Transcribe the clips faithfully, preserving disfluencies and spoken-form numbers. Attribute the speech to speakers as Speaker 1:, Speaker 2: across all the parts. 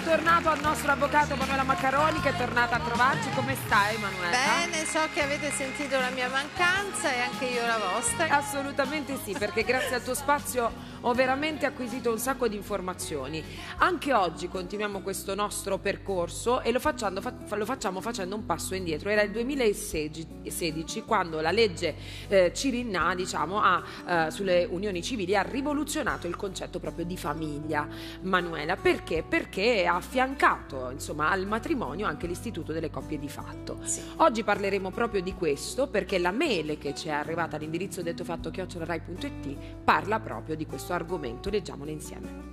Speaker 1: tornato al nostro avvocato Manuela Maccaroni, che è tornata a trovarci. Come stai, Manuela?
Speaker 2: Bene, so che avete sentito la mia mancanza e anche io la vostra.
Speaker 1: Assolutamente sì, perché grazie al tuo spazio ho veramente acquisito un sacco di informazioni. Anche oggi continuiamo questo nostro percorso e lo facciamo, fa, lo facciamo facendo un passo indietro. Era il duemilasedici quando la legge eh, Cirinnà, diciamo, ha, eh, sulle unioni civili ha rivoluzionato il concetto proprio di famiglia, Manuela. Perché? Perché ha affiancato, insomma, al matrimonio anche l'istituto delle coppie di fatto.
Speaker 2: Sì.
Speaker 1: Oggi parleremo proprio di questo, perché la mail che ci è arrivata all'indirizzo detto fatto chiocciola rai punto it parla proprio di questo argomento. Leggiamolo insieme.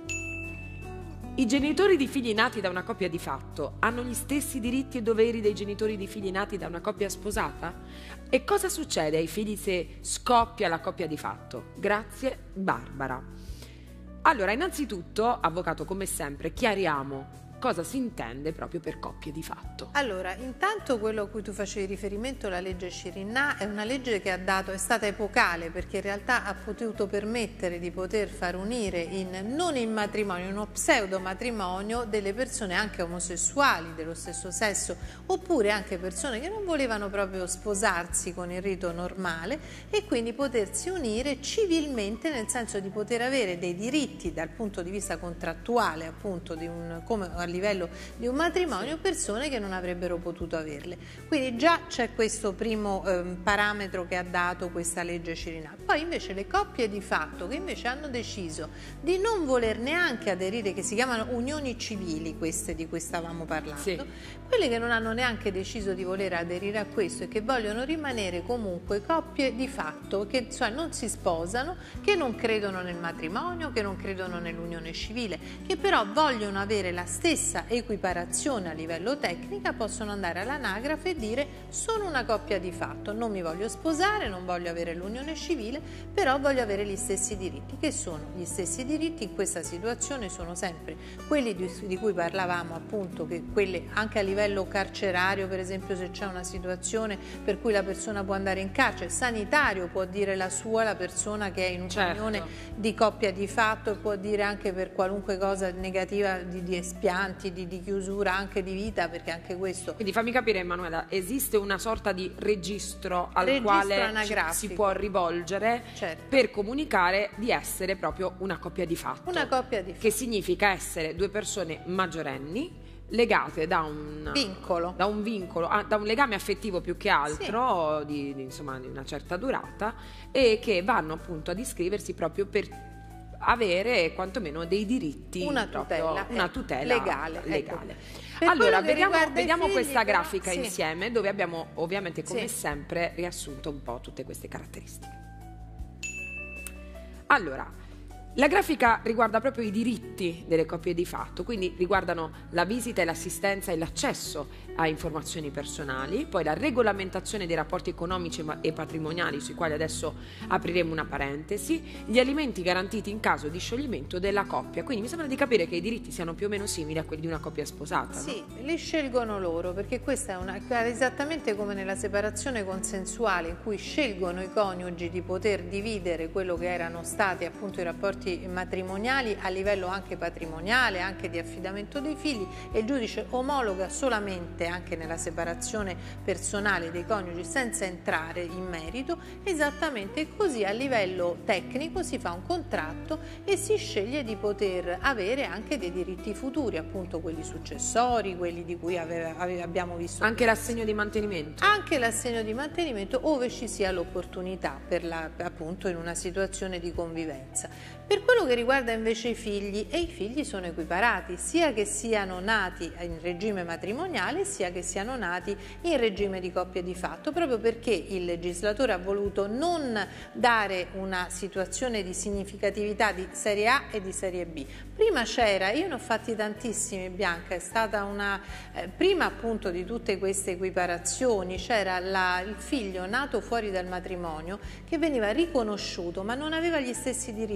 Speaker 1: I genitori di figli nati da una coppia di fatto hanno gli stessi diritti e doveri dei genitori di figli nati da una coppia sposata? E cosa succede ai figli se scoppia la coppia di fatto? Grazie, Barbara. Allora, innanzitutto, avvocato, come sempre, chiariamo cosa si intende proprio per coppie di fatto.
Speaker 2: Allora, intanto quello a cui tu facevi riferimento, la legge Cirinnà, è una legge che ha dato, è stata epocale, perché in realtà ha potuto permettere di poter far unire in, non in matrimonio, in uno pseudo matrimonio, delle persone anche omosessuali dello stesso sesso, oppure anche persone che non volevano proprio sposarsi con il rito normale e quindi potersi unire civilmente, nel senso di poter avere dei diritti dal punto di vista contrattuale, appunto, di un, come a livello di un matrimonio, persone che non avrebbero potuto averle. Quindi già c'è questo primo eh, parametro che ha dato questa legge Cirinnà. Poi invece le coppie di fatto che invece hanno deciso di non voler neanche aderire, che si chiamano unioni civili, queste di cui stavamo parlando, sì. Quelle che non hanno neanche deciso di voler aderire a questo e che vogliono rimanere comunque coppie di fatto, che cioè non si sposano, che non credono nel matrimonio, che non credono nell'unione civile, che però vogliono avere la stessa equiparazione a livello tecnica, possono andare all'anagrafe e dire: sono una coppia di fatto, non mi voglio sposare, non voglio avere l'unione civile, però voglio avere gli stessi diritti. Che sono gli stessi diritti in questa situazione? Sono sempre quelli di, di cui parlavamo, appunto, che quelle anche a livello carcerario, per esempio, se c'è una situazione per cui la persona può andare in carcere, sanitario può dire la sua, la persona che è in un'unione certo. di coppia di fatto, e può dire anche per qualunque cosa negativa di, di espianti, di, di chiusura anche di vita, perché anche questo.
Speaker 1: Quindi fammi capire, Emanuela, esiste una sorta di registro al
Speaker 2: registro
Speaker 1: quale si può rivolgere
Speaker 2: certo.
Speaker 1: per comunicare di essere proprio una coppia di fatto.
Speaker 2: Una coppia di fatto.
Speaker 1: Che significa essere due persone maggiorenni legate da un
Speaker 2: vincolo,
Speaker 1: da un, vincolo ah, da un legame affettivo più che altro, sì. di, di, insomma, di una certa durata, e che vanno appunto ad iscriversi proprio per avere quantomeno dei diritti,
Speaker 2: una
Speaker 1: proprio,
Speaker 2: tutela,
Speaker 1: una
Speaker 2: eh,
Speaker 1: tutela
Speaker 2: legale.
Speaker 1: legale.
Speaker 2: Ecco.
Speaker 1: Allora, vediamo, vediamo
Speaker 2: figli,
Speaker 1: questa
Speaker 2: però,
Speaker 1: grafica
Speaker 2: sì.
Speaker 1: insieme, dove abbiamo ovviamente, come
Speaker 2: sì.
Speaker 1: sempre, riassunto un po' tutte queste caratteristiche. Allora, la grafica riguarda proprio i diritti delle coppie di fatto, quindi riguardano la visita e l'assistenza e l'accesso a informazioni personali, poi la regolamentazione dei rapporti economici e patrimoniali, sui quali adesso apriremo una parentesi, gli alimenti garantiti in caso di scioglimento della coppia. Quindi mi sembra di capire che i diritti siano più o meno simili a quelli di una coppia sposata.
Speaker 2: Sì,
Speaker 1: no?
Speaker 2: li scelgono loro, perché questa è una, esattamente come nella separazione consensuale, in cui scelgono i coniugi di poter dividere quello che erano stati appunto i rapporti matrimoniali a livello anche patrimoniale, anche di affidamento dei figli, e il giudice omologa solamente anche nella separazione personale dei coniugi senza entrare in merito. Esattamente così a livello tecnico si fa un contratto e si sceglie di poter avere anche dei diritti futuri, appunto quelli successori, quelli di cui aveva, aveva, abbiamo visto
Speaker 1: anche l'assegno di mantenimento,
Speaker 2: anche l'assegno di mantenimento ove ci sia l'opportunità per la, appunto in una situazione di convivenza. Per quello che riguarda invece i figli, e i figli sono equiparati, sia che siano nati in regime matrimoniale sia che siano nati in regime di coppia di fatto, proprio perché il legislatore ha voluto non dare una situazione di significatività di serie A e di serie B. Prima c'era, io ne ho fatti tantissimi, Bianca, è stata una, eh, prima appunto di tutte queste equiparazioni c'era il figlio nato fuori dal matrimonio che veniva riconosciuto ma non aveva gli stessi diritti ereditari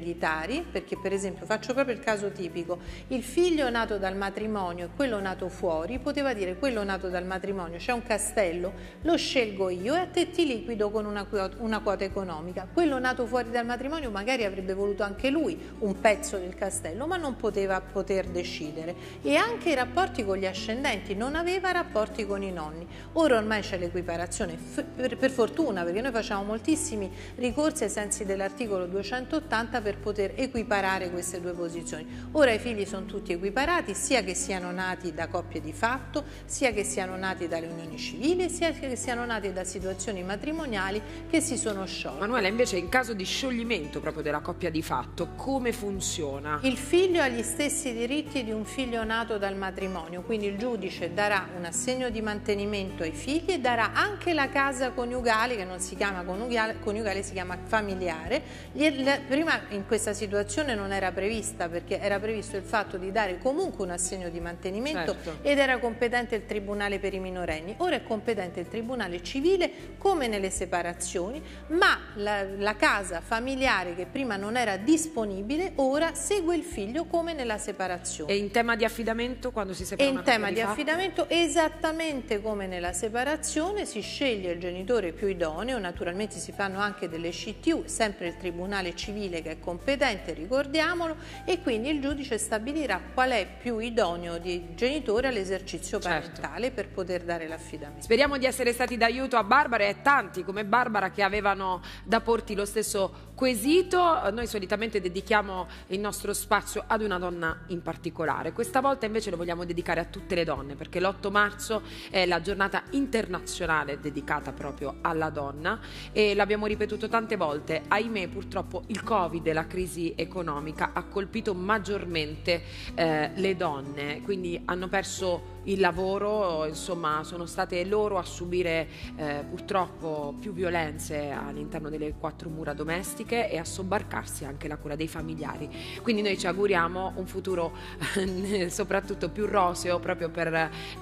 Speaker 2: militari, perché per esempio faccio proprio il caso tipico, il figlio nato dal matrimonio e quello nato fuori poteva dire quello nato dal matrimonio c'è un castello, lo scelgo io e a te ti liquido con una quota, una quota economica. Quello nato fuori dal matrimonio magari avrebbe voluto anche lui un pezzo del castello, ma non poteva poter decidere. E anche i rapporti con gli ascendenti, non aveva rapporti con i nonni. Ora ormai c'è l'equiparazione, per, per fortuna, perché noi facciamo moltissimi ricorsi ai sensi dell'articolo duecentottanta per poter equiparare queste due posizioni. Ora i figli sono tutti equiparati, sia che siano nati da coppie di fatto, sia che siano nati dalle unioni civili, sia che siano nati da situazioni matrimoniali che si sono sciolte.
Speaker 1: Manuela, invece in caso di scioglimento proprio della coppia di fatto, come funziona?
Speaker 2: Il figlio ha gli stessi diritti di un figlio nato dal matrimonio, quindi il giudice darà un assegno di mantenimento ai figli e darà anche la casa coniugale, che non si chiama coniugale, coniugale si chiama familiare. Prima in questa situazione non era prevista, perché era previsto il fatto di dare comunque un assegno di mantenimento, certo, ed era competente il tribunale per i minorenni. Ora è competente il tribunale civile come nelle separazioni, ma la, la casa familiare che prima non era disponibile ora segue il figlio come nella separazione.
Speaker 1: E in tema di affidamento, quando si separa
Speaker 2: e
Speaker 1: una
Speaker 2: in tema
Speaker 1: di,
Speaker 2: di
Speaker 1: di
Speaker 2: affidamento esattamente come nella separazione si sceglie il genitore più idoneo, naturalmente si fanno anche delle C T U, sempre il tribunale civile che è competente, ricordiamolo, e quindi il giudice stabilirà qual è più idoneo di genitore all'esercizio parentale, certo, per poter dare l'affidamento.
Speaker 1: Speriamo di essere stati d'aiuto a Barbara e a tanti come Barbara che avevano da porti lo stesso quesito. Noi solitamente dedichiamo il nostro spazio ad una donna in particolare, questa volta invece lo vogliamo dedicare a tutte le donne, perché l'otto marzo è la giornata internazionale dedicata proprio alla donna e l'abbiamo ripetuto tante volte. Ahimè, purtroppo il Covid e la crisi economica ha colpito maggiormente eh, le donne, quindi hanno perso il lavoro, insomma sono state loro a subire eh, purtroppo più violenze all'interno delle quattro mura domestiche e a sobbarcarsi anche la cura dei familiari. Quindi noi ci auguriamo un futuro eh, soprattutto più roseo proprio per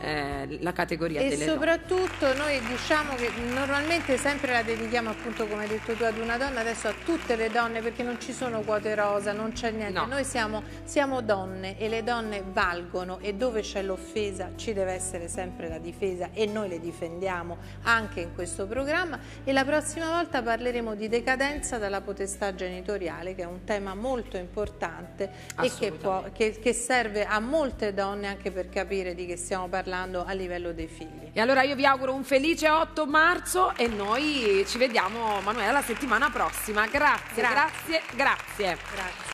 Speaker 1: eh, la categoria
Speaker 2: e
Speaker 1: delle
Speaker 2: donne. E soprattutto noi diciamo che normalmente sempre la dedichiamo, appunto come hai detto tu, ad una donna, adesso a tutte le donne, perché non ci sono quote rosa, non c'è niente, no. Noi siamo, siamo donne e le donne valgono, e dove c'è l'offesa ci deve essere sempre la difesa e noi le difendiamo anche in questo programma. E la prossima volta parleremo di decadenza dalla potestà genitoriale, che è un tema molto importante e che, può, che, che serve a molte donne anche per capire di che stiamo parlando a livello dei figli.
Speaker 1: E allora io vi auguro un felice otto marzo e noi ci vediamo, Manuela, la settimana prossima. Grazie, grazie, grazie. grazie.
Speaker 2: grazie.